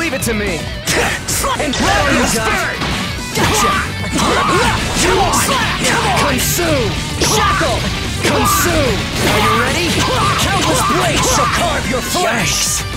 Leave it to me. And there you go. Gotcha. Consume. Shackle. Consume. Are you ready? Countless blades shall carve your flesh.